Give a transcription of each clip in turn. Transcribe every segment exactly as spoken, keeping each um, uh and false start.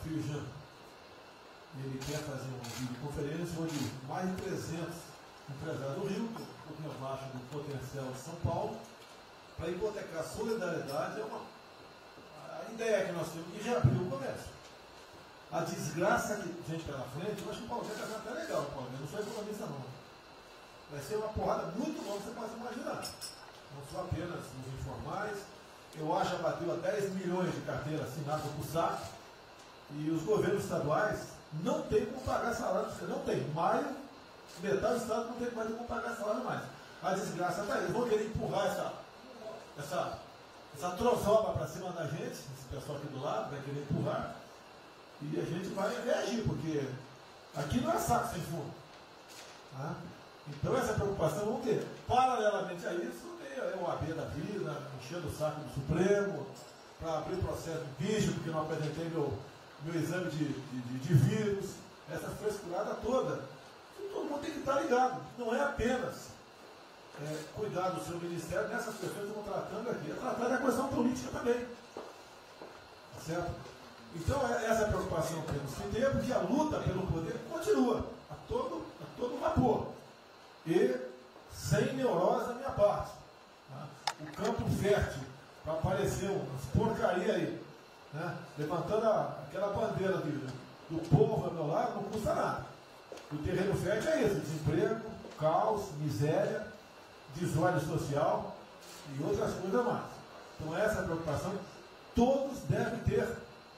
Firjan, ele quer fazer uma videoconferência onde mais de trezentos empresários do Rio, um pouquinho abaixo do potencial de São Paulo, para hipotecar solidariedade. É uma a ideia que nós temos de reabrir o comércio. A desgraça que a gente está na frente, eu acho que o Paulo Guedes está até legal, o Paulo Guedes, não sou economista não. Vai ser uma porrada muito longa, você pode imaginar. Não só apenas nos informais. Eu acho que bateu a dez milhões de carteiras assinadas por S A C, e os governos estaduais não têm como pagar salário, não tem. Em maio, metade do estado não tem mais como pagar salário mais. A desgraça está aí. Eles vão querer empurrar essa, essa, essa trozoba para cima da gente, esse pessoal aqui do lado vai querer empurrar, e a gente vai reagir, porque aqui não é saco sem fundo. Tá? Então essa preocupação vamos ter. Paralelamente a isso, é o A B da vida, enchendo o saco do Supremo, para abrir processo de vídeo, porque não apresentei meu, meu exame de, de, de, de vírus, essa frescurada toda. E todo mundo tem que estar ligado. Não é apenas é, cuidar do seu ministério nessas questões que estão tratando aqui, é tratar da questão política também. Tá certo? Então essa é a preocupação que temos que ter, porque a luta pelo poder continua a todo, a todo vapor. E sem neurose da minha parte. Tá? O campo fértil para aparecer umas porcaria aí, né? Levantando a, aquela bandeira de, do povo ao meu lado, não custa nada. O terreno fértil é isso: desemprego, caos, miséria, desordem social e outras coisas mais. Então essa é a preocupação que todos devem ter.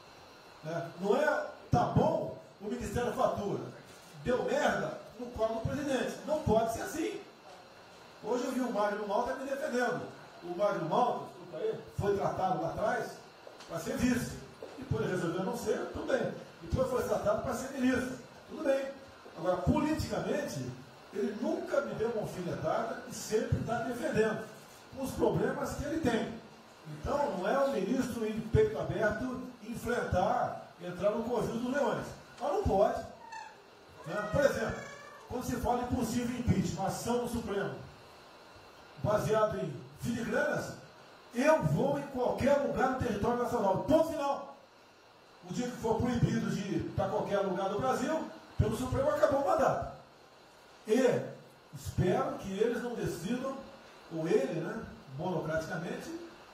Né? Não é, tá bom, o Ministério fatura, deu merda no colo do presidente. Não pode ser assim. Hoje eu vi o Magno Malta me defendendo. O Magno Malta foi tratado lá atrás para ser vice. Depois ele resolveu não ser, tudo bem. Depois foi tratado para ser ministro, tudo bem. Agora, politicamente, ele nunca me deu uma alfinetada e sempre está defendendo os problemas que ele tem. Então, não é o ministro ir de peito aberto enfrentar, entrar no conjunto dos leões. Mas não pode. Né? Por exemplo, quando se fala em possível impeachment, ação no Supremo, baseado em filigranas, eu vou em qualquer lugar no território nacional. Ponto final. O dia que for proibido de ir para qualquer lugar do Brasil, pelo Supremo acabou o mandato. E espero que eles não decidam, ou ele, né, monocraticamente,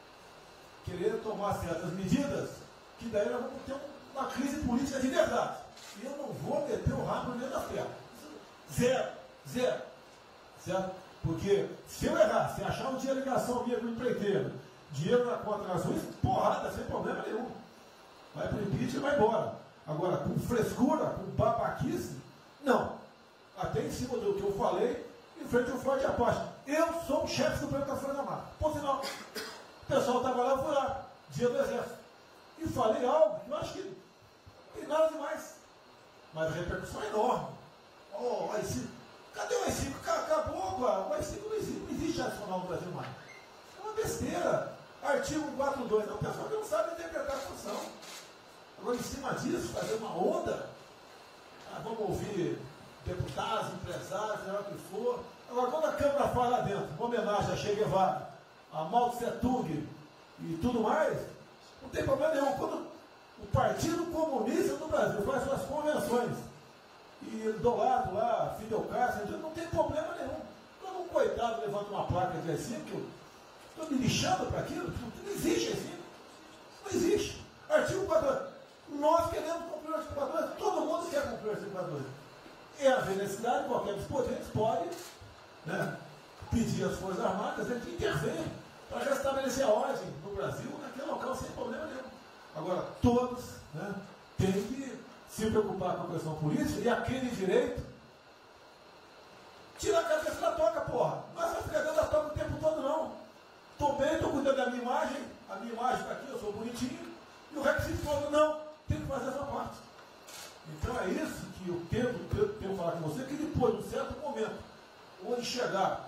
querer tomar certas medidas, que daí nós vamos ter uma crise política de verdade. E eu não vou meter o rabo dentro da perna. Zero. Zero. Certo? Porque se eu errar, se achar um dia ligação minha com o empreiteiro, dinheiro na conta nas ruas, porrada, sem problema nenhum. Vai para o impeachment e vai embora. Agora, com frescura, com babaquice, não. Até em cima do que eu falei, em frente ao Ford Apache. Eu sou o chefe supremo da Folha da Mata. Ponto final. O pessoal estava lá, eu fui lá, dia do Exército. E falei algo que eu acho que não tem nada demais. Mas a repercussão é enorme. Oh, aí sim. Cadê o A I cinco? Acabou, o A I cinco não existe, não existe adicional no Brasil mais. É uma besteira. Artigo quatro ponto dois, é o pessoal que não sabe interpretar a função. Agora, em cima disso, fazer uma onda, ah, vamos ouvir deputados, empresários, seja o que for. Agora, quando a Câmara fala lá dentro, uma homenagem a Che Guevara, a Mao Tse Tung e tudo mais, não tem problema nenhum. Quando o Partido Comunista do Brasil faz suas convenções, e do lado lá, Fidel Castro, não tem problema nenhum. Quando um coitado levanta uma placa de A I cinco, estou me lixando para aquilo, não existe A I cinco. Não existe. Artigo quatro ponto dois. Nós queremos cumprir o artigo quatro ponto dois, todo mundo quer cumprir o artigo quatro ponto dois. É haver necessidade, qualquer dos poderes pode, né, pedir às Forças Armadas que intervenham para restabelecer a ordem no Brasil, naquele local, sem problema nenhum. Agora, todos, né, têm que se preocupar com a questão política e aquele direito, tira a cabeça da toca, porra. Não é só ficar dentro da toca o tempo todo, não. Estou bem, estou cuidando da minha imagem, a minha imagem está aqui, eu sou bonitinho, e o requisito todo, não, tem que fazer essa parte. Então é isso que eu tento, tento, tento falar com você, que depois de um certo momento, onde chegar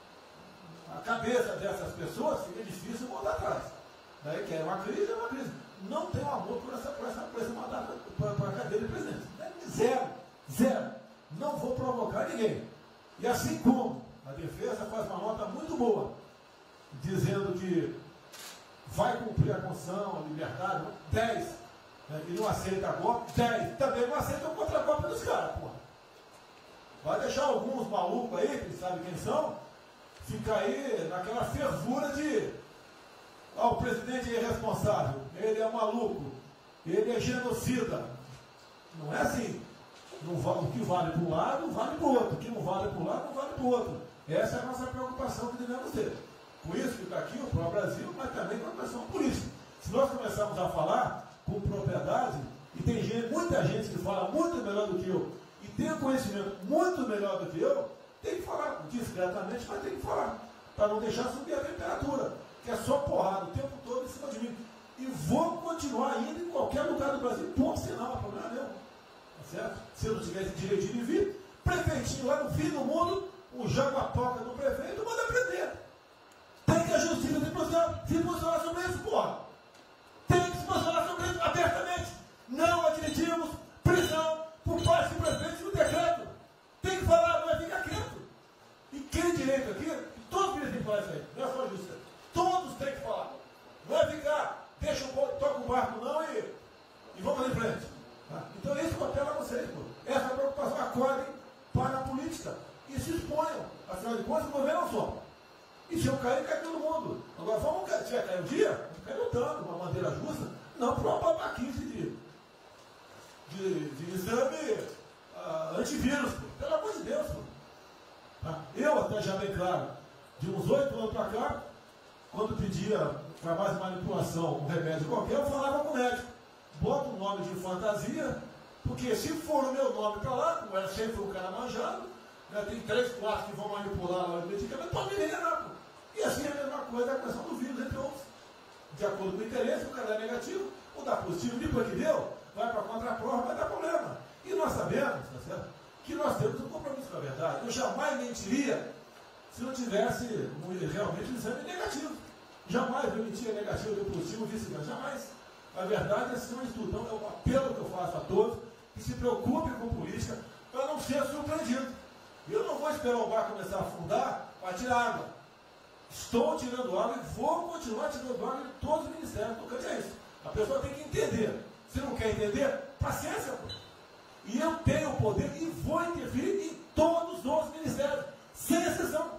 a cabeça dessas pessoas, fica difícil voltar atrás. Daí que é uma crise, é uma crise. Não tenho amor por essa, por essa, por esse mandato, por, por a cadeira de presidente. Zero, zero. Não vou provocar ninguém. E assim como a defesa faz uma nota muito boa, dizendo que vai cumprir a Constituição, a liberdade, dez. né, que não aceita golpe, dez também não aceitam contra golpe dos caras, porra. Vai deixar alguns malucos aí, que sabe quem são, ficar aí naquela fervura de ah, o presidente é irresponsável, ele é maluco, ele é genocida. Não é assim. Não vale, o que vale para um lado, vale para o outro. O que não vale para um lado, não vale para o outro. Essa é a nossa preocupação que devemos ter. Por isso que está aqui o próprio Brasil, mas também com a questão política. Se nós começarmos a falar com propriedade, e tem gente, muita gente que fala muito melhor do que eu, e tem um conhecimento muito melhor do que eu, tem que falar discretamente, mas tem que falar, para não deixar subir a temperatura, que é só porrada o tempo todo em cima de mim. E vou continuar indo em qualquer lugar do Brasil, ponto final, problema meu. Tá certo? Se eu não tivesse direitinho de vir, prefeitinho lá no fim do mundo, o jaguapoca do prefeito manda prender. Tem que a justiça se posicionar, se posicionar sobre isso, porra. Tem que se posicionar sobre isso abertamente. Não admitimos prisão por parte do prefeito no decreto. Tem que falar, não é ficar quieto. E quem direito aqui, todos eles têm que falar isso aí, não é só a justiça. Todos têm que falar. Não é ficar, deixa o toca o barco não e, e vamos em frente. Tá? Então esse papel é vocês, pô. Essa preocupação, acordem para a política e se exponham. Afinal de contas, o governo não só. E se eu cair, cai todo mundo. Agora vamos cair, se vai cair um dia, vamos cair lutando, uma maneira justa, não por uma babaquice de, de, de exame uh, antivírus, pô. Pelo amor de Deus, pô. Tá? Eu até já bem claro, de uns oito anos para cá, quando pedia para mais manipulação um remédio qualquer, eu falava com o médico. Bota um nome de fantasia, porque se for o meu nome para lá, como era sempre um cara manjado, né, tem três, quatro que vão manipular lá o medicamento, pode me enganar, pô. E assim é a mesma coisa a questão do vírus, entre outros. De acordo com o interesse, o cara é negativo, ou dá positivo, depois que deu, vai para a contraprova, vai dar problema. E nós sabemos, tá certo, que nós temos um compromisso com a verdade. Eu jamais mentiria se não tivesse realmente um exame negativo. Jamais eu mentia negativo, deu positivo, vice-versa. Jamais. A verdade é acima de tudo. Então é o apelo que eu faço a todos que se preocupem com política para não ser surpreendido. Eu não vou esperar o bar começar a afundar para tirar água. Estou tirando água e vou continuar tirando água de todos os ministérios. Tocante é isso. A pessoa tem que entender. Se não quer entender, paciência, pô. E eu tenho o poder e vou interferir em todos os ministérios, sem exceção.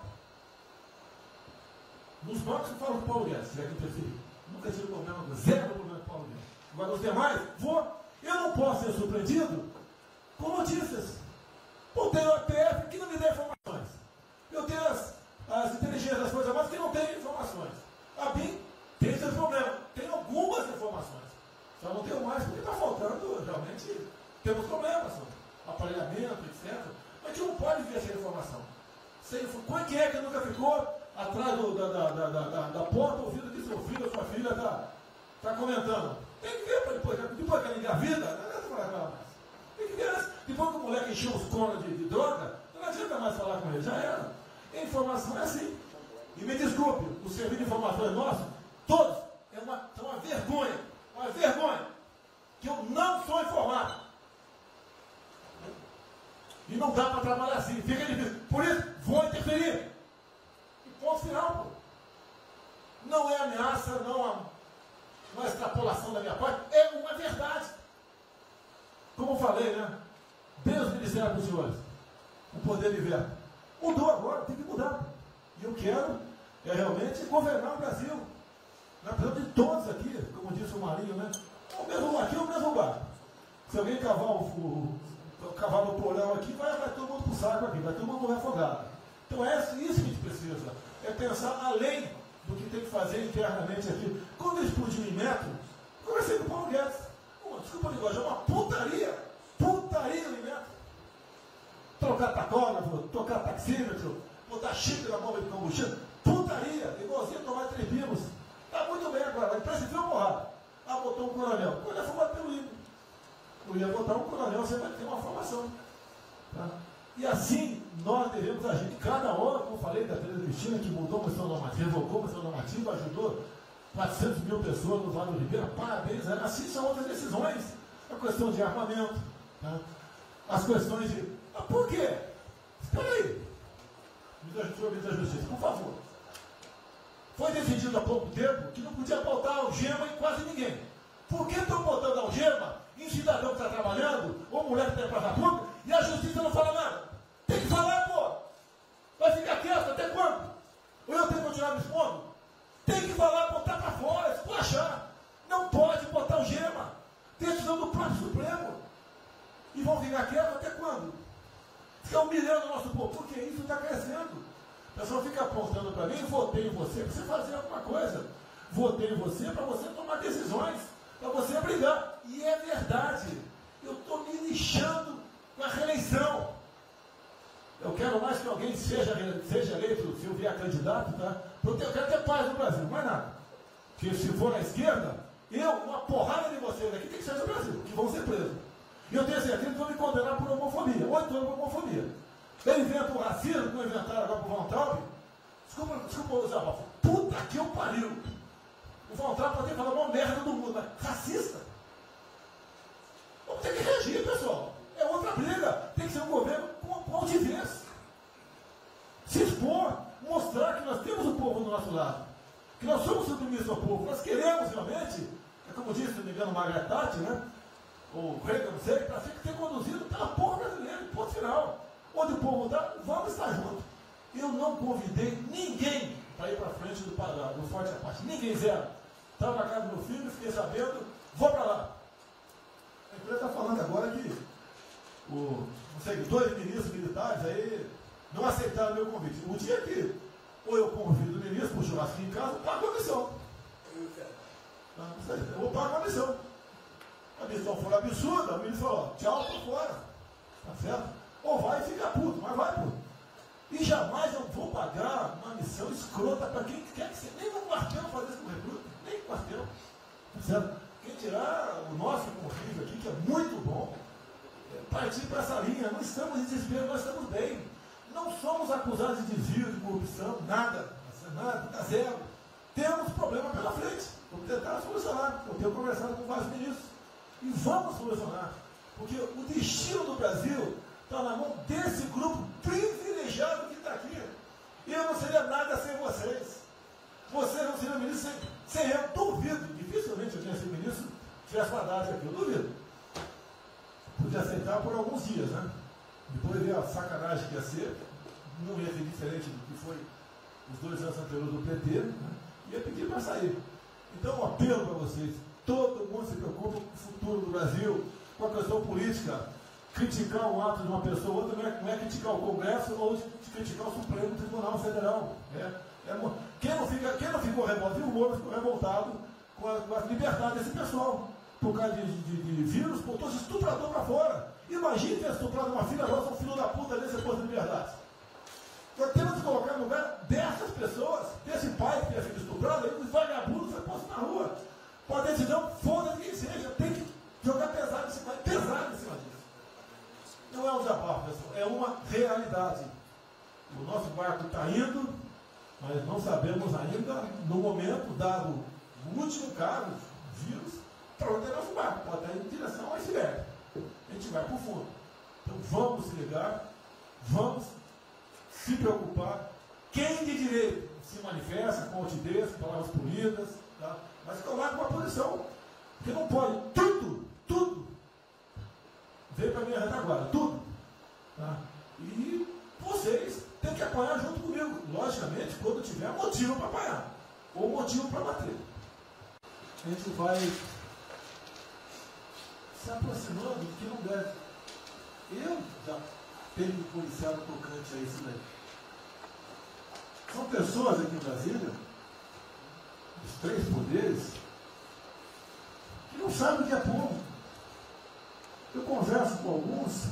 Nos bancos eu falo com o Paulo Guedes, se tiver que interferir. Nunca tive problema, zero problema com o Paulo Guedes. Agora os demais, vou. Eu não posso ser surpreendido com notícias. Eu tenho a P F que não me dá informações. Eu tenho as, as inteligências das coisas mais que não têm informações. A B I M tem seus problemas. Tem algumas informações. Só não tenho mais porque está faltando, realmente, temos problemas. Aparelhamento, etcétera. Mas a gente não pode ver essa informação. Sem, quem é que nunca ficou atrás do, da, da, da, da, da porta ouvindo que seu filho ou sua filha está tá comentando? Tem que ver para depois, depois que ela engravida, não adianta falar com ela mais. Tem que ver antes. Depois que o moleque encheu os conos de, de droga, não adianta mais falar com ele, já era. A informação é assim. E me desculpe, o serviço de informações nosso, todos, é uma, é uma vergonha, uma vergonha, que eu não sou informado. E não dá para trabalhar assim, fica difícil. Por isso, vou interferir. E ponto final, pô. Não é ameaça, não é uma extrapolação da minha parte, é uma verdade. Como eu falei, né? Deus ministério para os senhores. O poder de veto. Mudou agora, tem que mudar. E eu quero é realmente governar o Brasil. Nós precisamos de todos aqui, como disse o Marinho, né? O mesmo, aqui é o mesmo barco. Se alguém cavar o, o, o cavar no porão aqui, vai, vai todo mundo para o saco aqui, vai todo mundo morrer afogado. Então é isso que a gente precisa. É pensar além do que tem que fazer internamente aqui. Quando eu explodi em metro, conversei com o Paulo Guedes. Pô, desculpa a linguagem, é uma putaria. Putaria em metro. Trocar tacógrafo, trocar taxímetro, botar chip na bomba de combustível. Putaria, igualzinho tomar três pimos. Está muito bem agora, mas parece que foi uma porrada. Ah, botou um coronel. O coronel foi bater pelo hino. Eu ia botar um coronel, você vai ter uma formação. Tá? E assim nós devemos agir. Cada hora, como eu falei da Tereza Cristina, que mudou a questão normativa, revogou a questão normativa, ajudou quatrocentas mil pessoas no Vale do Ribeira, parabéns. Assim são outras decisões. A questão de armamento, tá? As questões de. Ah, por quê? Espera aí. Ministro da Justiça, por favor. Foi decidido há pouco tempo que não podia faltar algema em quase ninguém. Por que estão botando algema em cidadão que está trabalhando, ou mulher que está em praça pública, e a justiça não fala nada? Tem que falar, pô! Vai ficar quieto até quando? Ou eu tenho que continuar me expondo? Tem que falar, botar para fora, esculachar. Não pode botar algema. Decisão do próprio Supremo. E vão ficar quietos até quando? Ficar humilhando o nosso povo, porque isso está crescendo. O pessoal fica apontando para mim, votei em você para você fazer alguma coisa. Votei em você para você tomar decisões, para você brigar. E é verdade. Eu estou me lixando com a reeleição. Eu quero mais que alguém seja, seja eleito, se eu vier candidato, tá? Porque eu quero ter paz no Brasil, mais nada. Porque se for na esquerda, eu, uma porrada de vocês aqui tem que ser no Brasil, que vão ser presos. E eu tenho certeza que vão me condenar por homofobia, oito anos por homofobia. Ele inventa o racismo, que não inventaram agora por Von Traub. Desculpa, desculpa usar a palavra. Puta que eu pariu. O Von Traub pode ter falado uma merda do mundo, mas racista. Vamos ter que reagir, pessoal. É outra briga. Tem que ser um governo com altivez. Se expor, mostrar que nós temos o povo do nosso lado. Que nós somos submissos ao povo. Nós queremos realmente, é como disse, se não me engano, Margaret Thatcher, né? O Reagan, não sei, para ser conduzido pela povo brasileiro, ponto final. Onde o povo está, vamos estar juntos. Eu não convidei ninguém para ir para frente do, do Forte Apache. Ninguém, zero. Estava na casa do meu filho, fiquei sabendo, vou para lá. A empresa está falando agora que o, não sei, dois ministros militares aí não aceitaram meu convite. O dia que ou eu convido o ministro para um churrasquinho em casa, eu pago a missão. Não, não sei, eu vou pagar a missão. A missão foi absurda, o ministro falou, tchau, para fora. Tá certo? Ou vai e fica puto, mas vai puto. E jamais eu vou pagar uma missão escrota para quem quer que seja. Nem no quartel fazer isso com o recruta, nem no quartel. Tá certo? Quem tirar o nosso convívio aqui, que é muito bom, é partir para essa linha. Não estamos em desespero, nós estamos bem. Não somos acusados de desvio, de corrupção, nada. Nada, tá zero. Temos problema pela frente. Vamos tentar solucionar. Eu tenho conversado com vários ministros. E vamos solucionar. Porque o destino do Brasil está na mão desse grupo privilegiado que está aqui. E eu não seria nada sem vocês. Vocês não seriam ministros sem, sem eu. Duvido. Dificilmente eu tinha sido ministro se tivesse uma data aqui. Eu duvido. Podia aceitar por alguns dias, né? Depois ver a sacanagem que ia ser. Não ia ser diferente do que foi os dois anos anteriores do P T. Né? Ia pedir para sair. Então, um apelo para vocês. Todo mundo se preocupa com o futuro do Brasil, com a questão política. Criticar um ato de uma pessoa ou outra não é, não é criticar o Congresso ou de, de criticar o Supremo Tribunal Federal. É, é, quem, não fica, quem não ficou revoltado, o Moro ficou revoltado com a, com a liberdade desse pessoal. Por causa de, de, de vírus, botou esse estuprador para fora. Imagine ter estuprado uma filha nossa, um filho da puta desse depois de liberdade. Nós temos que colocar no lugar dessas pessoas, desse pai que tenha sido estuprado, aí os vagabundos foi posto na rua. Pode ter decisão, foda-se quem seja, tem que jogar pesado em cima, pesado em cima disso. Não é um desabafo, pessoal, é uma realidade. O nosso barco está indo, mas não sabemos ainda, no momento, dado o último caso, vírus, para onde é nosso barco. Pode estar indo em direção ao iceberg. A gente vai para o fundo. Então vamos se ligar, vamos se preocupar. Quem de direito se manifesta com altivez, com palavras polidas, tá? Mas coloca uma posição. Porque não pode tudo, tudo, veio para a minha retaguarda, tudo. Tá? E vocês têm que apanhar junto comigo. Logicamente, quando tiver motivo para apanhar. Ou motivo para bater. A gente vai se aproximando do que não deve. Eu já tenho me policiado tocante a isso daí. São pessoas aqui em Brasília, os três poderes, que não sabem o que é povo. Eu converso com alguns,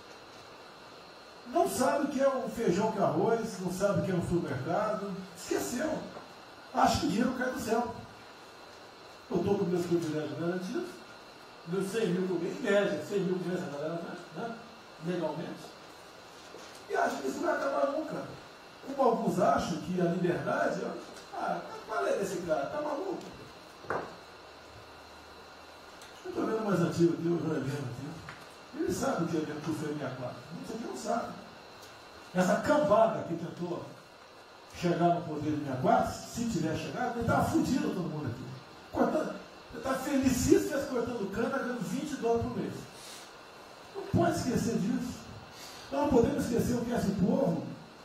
não sabem o que é um feijão com arroz, não sabem o que é um supermercado, esqueceu. Acho que dinheiro cai do céu. Eu estou com meus privilégios garantidos, meus cem mil por mês, em média, cem mil por mês, né? Legalmente. E acho que isso não vai acabar nunca. Como alguns acham que a liberdade, ah, qual é desse cara? Está maluco? Eu estou vendo mais antigo aqui, o Jorginho aqui. Ele sabe o que é que foi sessenta e quatro. Muitos aqui não sabem. Essa cambada que tentou chegar no poder de sessenta e quatro, se tiver chegado, ele estava fudido todo mundo aqui. Cortando. Você está felicíssimo exportando cana, ganhando vinte dólares por mês. Não pode esquecer disso. Nós não podemos esquecer o que é esse povo.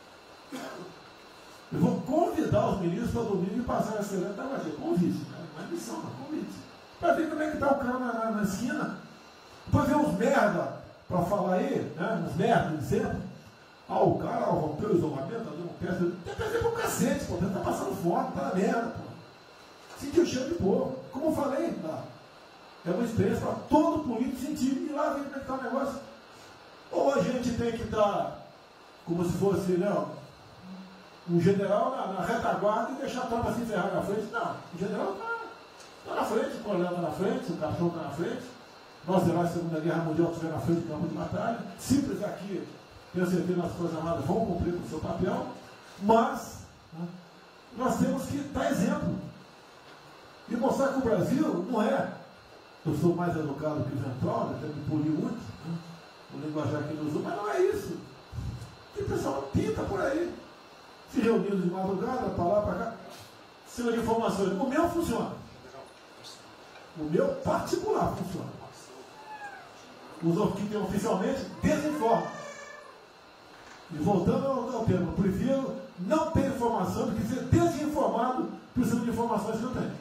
Eu vou convidar os ministros para domingo e passar essa semana. Tá, convite, né? Não é missão, não, convite. Para ver como é que está o cara na, na, na esquina. Depois ver uns merda para falar aí, né? Uns merda de sempre. Ah, o cara rompeu o isolamento, tá dando um pé. Tem que fazer pro cacete, pô. Ele tá passando fome, tá na merda, pô. Sentiu o cheiro de povo. Como eu falei, tá? É uma experiência para todo político sentir e lá ver como é que está o negócio. Ou a gente tem que estar como se fosse, né, um general na, na retaguarda e deixar a tropa se encerrar na frente. Não, o general está tá na frente, o coronel está na frente, o capitão está na frente. Nós, heróis da Segunda Guerra Mundial, estiveram na frente do campo de batalha. Simples aqui, tenho certeza, as Forças Armadas vão cumprir com o seu papel, mas né, nós temos que dar exemplo e mostrar que o Brasil não é. Eu sou mais educado que o Ventrol, até me poli muito, né, o linguajar que ele usou, mas não é isso. E o pessoal pinta por aí, se reunindo de madrugada, para lá, para cá, cima de informações. O meu funciona. O meu particular funciona. Os que tem oficialmente desinformam. E voltando ao, ao tema, eu prefiro não ter informação do que ser desinformado por cima de informações que eu tenho.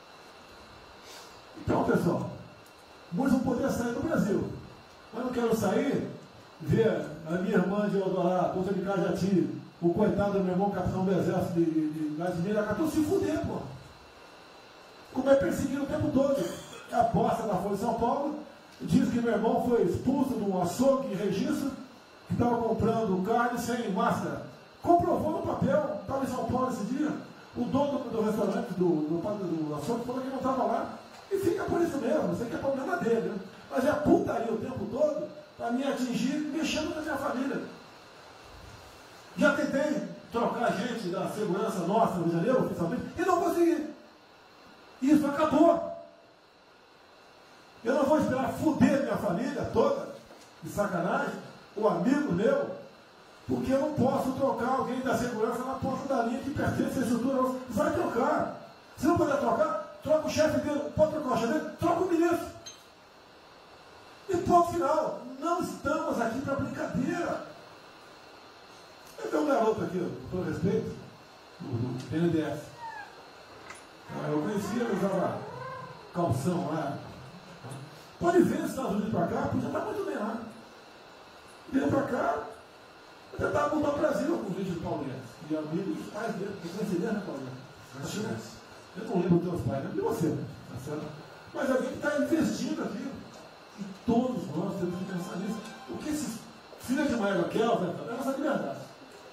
Então, pessoal, muitos vão poder sair do Brasil. Mas não quero sair, ver a minha irmã de Eldorado, outra de Cajati, o coitado do meu irmão, capitão do exército de, de, de Gazimira, acabou se fuder, pô. Como é perseguido o tempo todo. A bosta da Folha de São Paulo diz que meu irmão foi expulso de um açougue em registro, que estava comprando carne sem máscara. Comprovou no papel, estava em São Paulo esse dia. O dono do, do restaurante, do, do, do açougue, falou que não estava lá. E fica por isso mesmo, isso aqui é problema dele. Né? Mas é putaria o tempo todo para me atingir, mexendo com a minha família. Já tentei trocar gente da segurança nossa no Rio de Janeiro, oficialmente, e não consegui. Isso acabou. Eu não vou esperar fuder minha família toda, de sacanagem, o amigo meu, porque eu não posso trocar alguém da segurança na ponta da linha que pertence à estrutura. Vai trocar. Se não puder trocar, troca o chefe dele. Pode trocar o chefe dele? Troca o ministro. E ponto final. Não estamos aqui para brincadeira. Eu tenho um garoto aqui, com todo respeito, do P N D S. Eu conhecia, ele usava calção lá. Pode ver nos Estados Unidos para cá, podia estar muito bem lá. Veio para cá, eu tentava voltar ao Brasil com o vídeo do Paulo Guedes. E amigos dos pais dele, que conheceria, né, Paulo Guedes? Eu não lembro dos teus pais, lembro de você, né? Tá certo? Mas alguém que está investindo aqui. E todos nós temos que pensar nisso. O que esses filhos de Maia querem, é a nossa liberdade.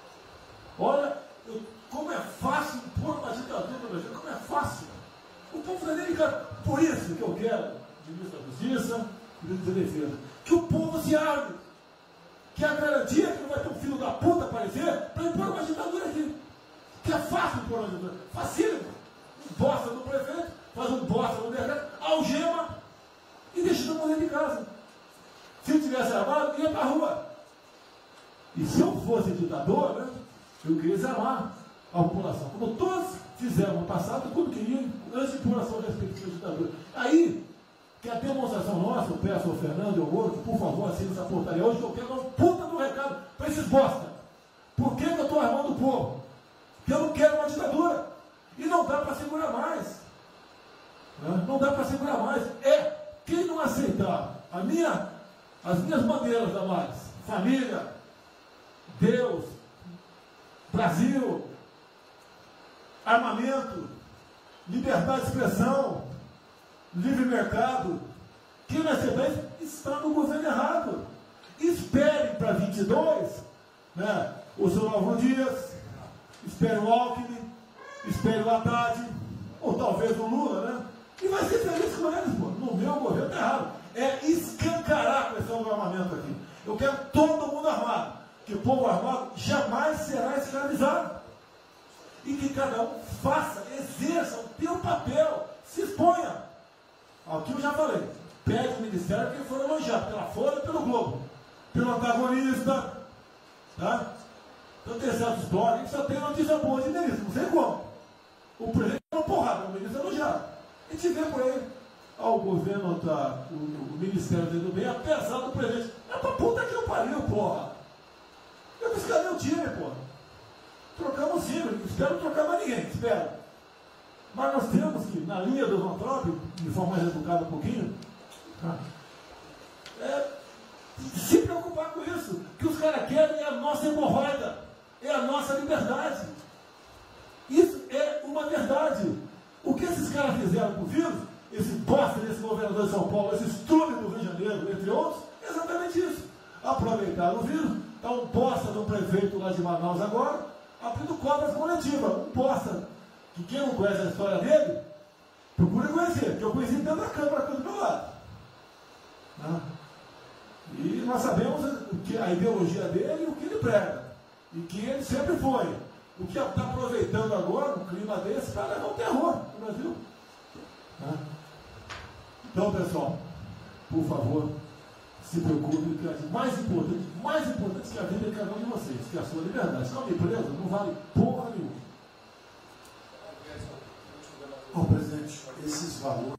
Olha, eu, como é fácil pôr uma ditadura no Brasil, como é fácil. O povo não é nem ligado. Por isso que eu quero, ministro da Justiça, ministro da Defesa, que o povo se arme. Que a garantia que não vai ter um filho da puta aparecer para impor uma ditadura aqui. Que é fácil impor uma ditadura. Facílimo. Um bosta no prefeito, faz um bosta no decreto, algema e deixa todo mundo dentro de casa. Se eu tivesse armado, ia para a rua. E se eu fosse ditador, né, eu queria desarmar a população. Como todos fizeram no passado, quando queriam, antes de impor a sua respectiva ditadura. Aí, que a demonstração nossa, eu peço ao Fernando e ao outro, por favor, assine essa portaria hoje, que eu quero dar um puta do recado para esses bosta. Por que, que eu estou armando o povo? Porque eu não quero uma ditadura. E não dá para segurar mais. Né? Não dá para segurar mais. É, quem não aceitar a minha, as minhas bandeiras, Damares, família, Deus, Brasil, armamento, liberdade de expressão, livre mercado, quem não aceitar isso está no governo errado. Espere para vinte e dois, né, o senhor Álvaro Dias, espere o Alckmin, espere o Haddad, ou talvez o Lula, né? E vai ser feliz com eles, pô. No meu governo está errado. É escancarar a questão do armamento aqui. Eu quero todo mundo armado. Que o povo armado jamais será escravizado. E que cada um faça, exerça o seu papel, se exponha. Aqui eu já falei. Pede o ministério que for elogiado pela Folha e pelo Globo. Pelo antagonista. Tá? Então tem certos blogs que só tem notícia boa de ministro. Não sei como. O presidente é uma porrada, o ministro é elogiado. A gente vê por aí. ao governo, da, o, o Ministério do Bem, apesar do presidente. É pra puta que não pariu, porra. Eu disse, cadê o time, porra? Trocamos sim, não espero trocar mais ninguém, espero. Mas nós temos que, na linha do Van Trump, de forma mais educada um pouquinho, é, se preocupar com isso. Que os caras querem é a nossa hemorroida, é a nossa liberdade. Isso é uma verdade. O que esses caras fizeram com o vírus, esse bosta desse governador de São Paulo, esse estúpido do Rio de Janeiro, entre outros, é exatamente isso. Aproveitaram o vírus, está um bosta de um prefeito lá de Manaus agora, abrindo cobras coletivas, um bosta. Que quem não conhece a história dele, procura conhecer, porque eu conheci dentro da Câmara aqui do meu lado. Né? E nós sabemos que a ideologia dele e o que ele prega. E que ele sempre foi. O que está aproveitando agora, um clima desse, para levar um terror no Brasil. Né? Então, pessoal, por favor, se preocupe, que é mais importante, mais importante que a vida de cada um de vocês, que é a sua liberdade. Se não me preso, não vale porra nenhuma. Bom, presidente, esses valores